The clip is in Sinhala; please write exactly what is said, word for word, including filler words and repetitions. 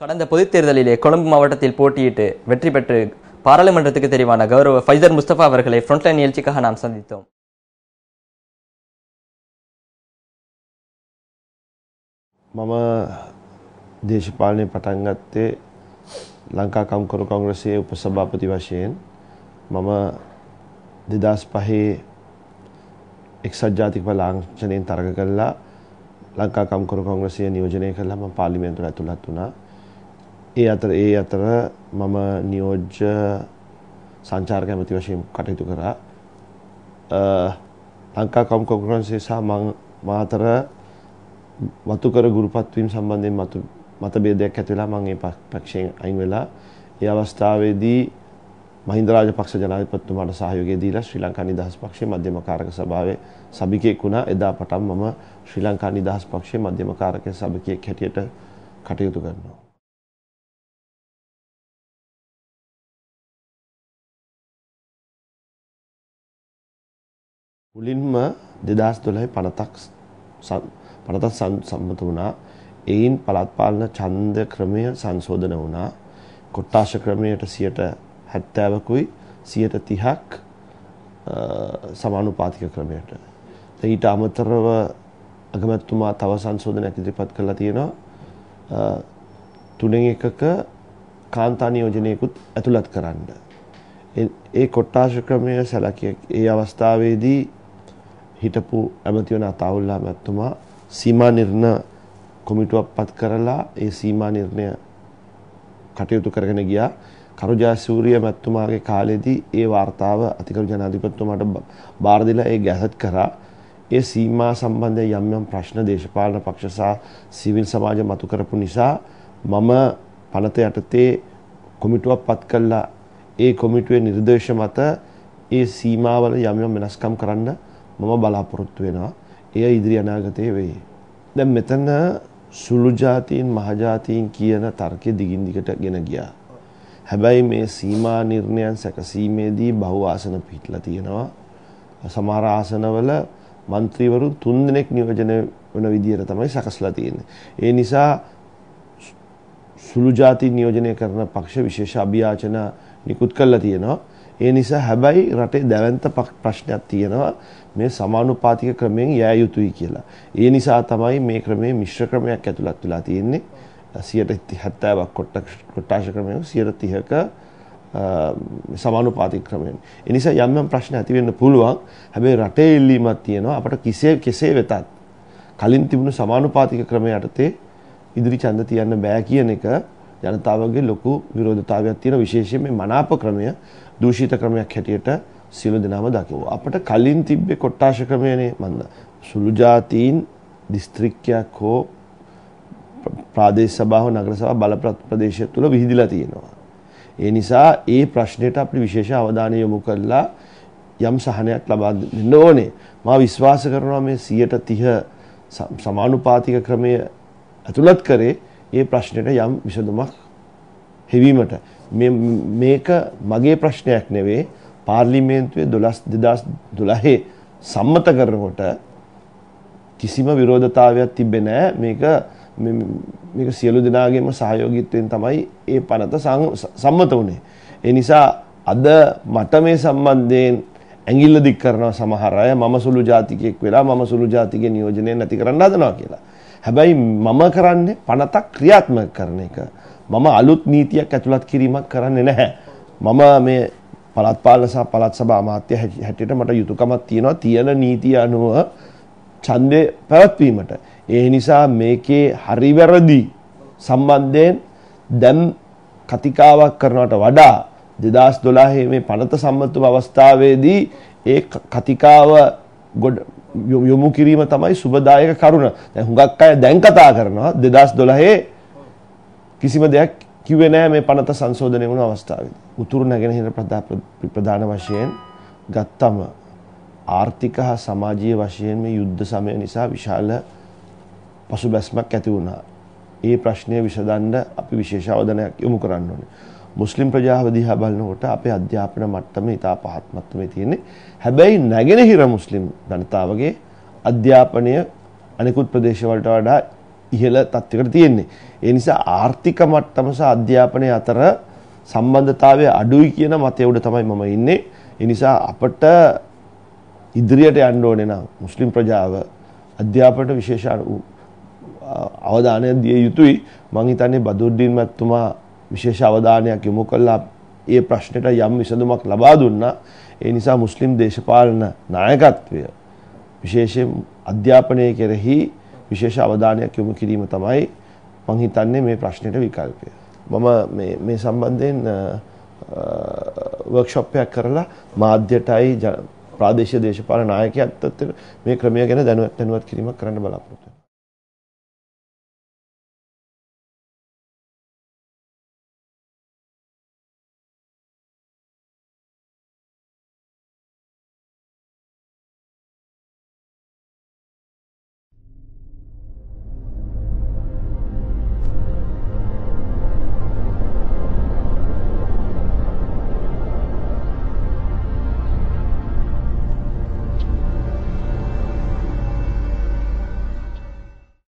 கடந்த பொதுத் தேர்தலிலே கொழும்பு மாவட்டத்தில் போட்டியிட்டு வெற்றி பெற்று பாராளுமன்றத்துக்கு தெரிவான கௌரவ ஃபைசர் முஸ்தபா அவர்களை ஃப்ரண்ட்லைன் நிகழ்ச்சிக்காக நாம் சந்தித்தோம். මම දේශපාලනය පටන් ගත්තේ ලංකා කම්කරු කොංග්‍රසයේ උපසභාපති වශයෙන්. මම දෙදාස් පහේ එක්සත් ජාතික ලාංඡනයෙන් තරග කළා. ලංකා කම්කරු කොංග්‍රසය නියෝජනය කළා. මම පාර්ලිමේන්තුවට ඇතුළත් වුණා. ඒ අතර ඒ අතර මම නියෝජ්‍ය සංචාරක ඇමති වශයෙන් කටයුතු කරා. ලංකා කම්කරු කොංග්‍රසය සහ මම අතර වතුකර ගුරුපත්වීම සම්බන්ධයෙන් මත මතභේදයක් ඇති වෙලා මම ඒ පක්ෂයෙන් අයින් වෙලා ඒ අවස්ථාවේදී මහින්ද රාජපක්ෂ ජනාධිපතිතුමාට සහයෝගය දීලා ශ්‍රී ලංකා නිදහස් පක්ෂයේ මධ්‍යම කාරක සභාවේ සභිකයෙක් වුණා. එදා පටන් මම ශ්‍රී ලංකා නිදහස් පක්ෂයේ මධ්‍යම කාරක සභිකයෙක් හැටියට කටයුතු කරනවා. මුලින්ම දෙදාස් දොළහේ පනතක් පනතක් සම්මත වුණා. එයින් පළාත් පාලන ඡන්ද ක්‍රමය සංශෝධන වුණා. කොට්ටාශ ක්‍රමයට සියයට හැත්තෑවකුයි සියයට තිහක් සමානුපාතික ක්‍රමයට. ඊට අමතරව අගමැතිතුමා තව සංශෝධනයක් ඉදිරිපත් කළා තියෙනවා. තුනෙන් එකක කාන්තා නියෝජනයකුත් ඇතුළත් කරන්න. ඒ කොට්ටාශ ක්‍රමය සැලකිය ඒ අවස්ථාවේදී හිටපු ඇමති වන අතාවුල්ලා මැතිතුමා සීමා නිර්ණ කොමිටුවක් පත් කරලා ඒ සීමා නිර්ණය කටයුතු කරගෙන ගියා. කරු ජයසූරිය මැතිතුමාගේ කාලෙදී ඒ වාර්තාව අතිගරු ජනාධිපතිතුමාට බාර දීලා ඒ ගැසට් කරා. ඒ සීමා සම්බන්ධයෙන් යම් යම් ප්‍රශ්න දේශපාලන පක්ෂ සහ සිවිල් සමාජ මතු කරපු නිසා මම පනත යටතේ කොමිටුවක් පත් කළා. ඒ කොමිටුවේ නිර්දේශ මත ඒ සීමාවල යම් යම් වෙනස්කම් කරන්න මම බලාපොරොත්තු වෙනවා. එය ඉදිරි අනාගතයේ වෙයි. දැන් මෙතන සුළු ජාතීන් මහ ජාතීන් කියන තර්කය දිගින් දිගට ගෙන ගියා. හැබැයි මේ සීමා නිර්ණයන් සැකසීමේදී බහු ආසන පිටලා තියෙනවා. සමහර ආසනවල മന്ത്രിවරු තුන් දෙනෙක් නියෝජනය වෙන විදියට තමයි සකස්ලා තියෙන්නේ. ඒ නිසා සුළු ජාතීන් නියෝජනය කරන පක්ෂ විශේෂ අභියාචන නිකුත් කරලා තියෙනවා. ඒ නිසා හැබැයි රටේ දැවැන්ත ප්‍රශ්නයක් තියෙනවා මේ සමානුපාතික ක්‍රමයෙන් යෑ යුතුයි කියලා. ඒ නිසා තමයි මේ ක්‍රමයේ මිශ්‍ර ක්‍රමයක් ඇතුළත් වෙලා තියෙන්නේ. සියයට හැත්තෑවක් කොට්ටාශ ක්‍රමයෙන් සියයට තිහක සමානුපාතික ක්‍රමයෙන්. ඒ නිසා යම් යම් ප්‍රශ්න ඇති වෙන්න පුළුවන්. හැබැයි රටේ ඉල්ලීමක් තියෙනවා අපට කෙසේ කෙසේ වෙතත් කලින් තිබුණු සමානුපාතික ක්‍රමය යටතේ ඉදිරි ඡන්ද තියන්න බෑ කියන එක ජනතාවගේ ලොකු විරෝධතාවයක් තියෙන. විශේෂයෙන් මේ මනාප ක්‍රමය දූෂිත ක්‍රමයක් හැටියට සියලු දෙනාම දකිනවා. අපිට කලින් තිබ්බේ කොට්ටාශ ක්‍රමයනේ මන්ද. සුළු ජාතීන් දිස්ත්‍රික්කයක් හෝ ප්‍රාදේශ සභාව නගර සභාව බල ප්‍රදේශය තුල විහිදිලා තියෙනවා. ඒ නිසා ඒ ප්‍රශ්නෙට අපි විශේෂ අවධානය යොමු කළා යම් සහනයක් ලබා දෙන්න ඕනේ. මා විශ්වාස කරනවා මේ සියයට තිහ සමානුපාතික ක්‍රමය ඇතුළත් කරේ ඒ ප්‍රශ්නෙට යම් විසඳුමක් හෙවීමට. මේ මේක මගේ ප්‍රශ්නයක් නෙවෙයි. පාර්ලිමේන්තුවේ දෙදාස් දොළහේ සම්මත කරනකොට කිසිම විරෝධතාවයක් තිබෙන්නේ නැහැ. මේක මේක සියලු දෙනාගේම සහයෝගීත්වයෙන් තමයි ඒ පනත සම්මත වුණේ. ඒ නිසා අද මට මේ සම්බන්ධයෙන් ඇඟිල්ල දික් කරනවා සමහර අය මම සුළු ජාතිකයෙක් වෙලා මම සුළු ජාතිකයේ නියෝජනය නැති කරන්න හදනවා කියලා. හැබැයි මම කරන්නේ පනතක් ක්‍රියාත්මක කරන එක. මම අලුත් නීතියක් ඇතුළත් කිරීමක් කරන්නේ නැහැ. මම මේ පළාත් පාලන සහ පළාත් සභා අමාත්‍ය හැටියට මට යුතුයකමක් තියෙනවා තියෙන නීතිය අනුව ඡන්දේ පැවැත්වීමට. ඒ නිසා මේකේ හරි වැරදි සම්බන්ධයෙන් දැන් කතිකාවක් කරනවට වඩා දෙදාස් දොළහේ මේ පනත සම්මත අවස්ථාවේදී ඒ කතිකාව යොමු කිරීම තමයි සුබදායක කරුණ. දැන් හුඟක් අය දැන් කතා කරනවා දෙදාස් දොළහේ කිසිම දෙයක් කිව්වේ නැහැ මේ පනත සංශෝධනය වුණ අවස්ථාවේදී. උතුරු නැගෙනහිර ප්‍රධාන වශයෙන් ගත්තම ආර්ථික හා සමාජීය වශයෙන් මේ යුද්ධ සමය නිසා විශාල පසුබැස්මක් ඇති වුණා. ඒ ප්‍රශ්නය විසඳන්න අපි විශේෂ අවධානයක් යොමු කරන්න ඕනේ. මුස්ලිම් ප්‍රජාව දිහා බලනකොට අපේ අධ්‍යාපන මට්ටම ඉතා පහත් මට්ටමේ තියෙන්නේ. හැබැයි නැගෙනහිර මුස්ලිම් ජනතාවගේ අධ්‍යාපනය අනිකුත් ප්‍රදේශ වලට වඩා ඉහළ තත්ත්වයකට තියෙන්නේ. ඒ නිසා ආර්ථික මට්ටම සහ අධ්‍යාපනය අතර සම්බන්ධතාවය අඩුයි කියන මතය උඩ තමයි මම ඉන්නේ. ඒ නිසා අපට ඉදිරියට යන්න ඕනේ නම් මුස්ලිම් ප්‍රජාව අධ්‍යාපනයට විශේෂ අවධානය දිය යුතුයි. මම හිතන්නේ බදුද්දීන් මහත්මයා විශේෂ අවධානයක් යොමු කළා ඒ ප්‍රශ්නෙට යම් විසඳුමක් ලබා දුන්නා. ඒ නිසා මුස්ලිම් දේශපාලන නායකත්වය විශේෂයෙන් අධ්‍යාපනය කෙරෙහි විශේෂ අවධානයක් යොමු කිරීම තමයි මම හිතන්නේ මේ ප්‍රශ්නෙට විකල්පය. මම මේ මේ සම්බන්ධයෙන් වර්ක්ෂොප් එකක් කරලා මාධ්‍යයටයි ප්‍රාදේශීය දේශපාලන නායකයන්ට මේ ක්‍රමය ගැන දැනුවත් දැනුවත් කිරීමක් කරන්න බලාපොරොත්තු